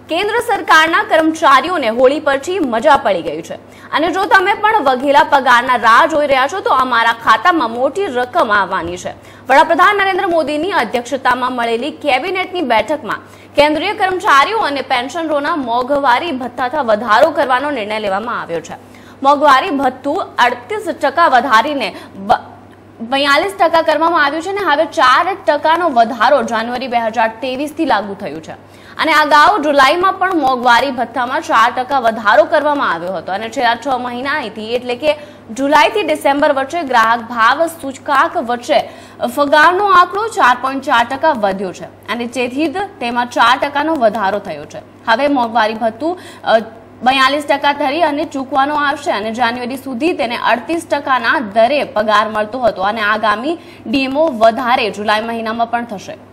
કેન્દ્ર સરકારના કર્મચારીઓને હોળી પછી મજા પડી ગઈ છે અને જો તમે પણ વઘેલા પગારના રાહ જોઈ રહ્યા છો તો અમારા ખાતામાં મોટી રકમ આવવાની છે। વડાપ્રધાન નરેન્દ્ર મોદીની અધ્યક્ષતામાં મળેલી કેબિનેટની બેઠકમાં કેન્દ્રીય કર્મચારીઓ અને પેન્શનરોના મોંઘવારી ભથ્થામાં વધારો કરવાનો નિર્ણય લેવામાં આવ્યો છે। મોંઘવારી ભથ્થું 38% વધારીને 42% કરવામાં આવ્યું છે અને હવે 4%નો વધારો જાન્યુઆરી 2023 થી લાગુ થયું છે અને અગાઉ જુલાઈમાં પણ મોંઘવારી ભથ્થામાં 4% વધારો કરવામાં આવ્યો હતો અને છેલ્લા 6 મહિનાથી એટલે કે જુલાઈથી ડિસેમ્બર વચ્ચે ગ્રાહક ભાવ સૂચકાંક વચ્ચે ફગારનો આંકડો 4.4% વધ્યો છે અને તેથી જ તેમાં 4%નો વધારો થયો છે। હવે મોંઘવારી ભથ્થું 42% ધરી અને ચૂકવાનો આવશે અને જાન્યુઆરી સુધી તેને 38%ના દરે પગાર મળતો હતો અને આગામી ડીએમઓ વધારે જુલાઈ મહિનામાં પણ થશે।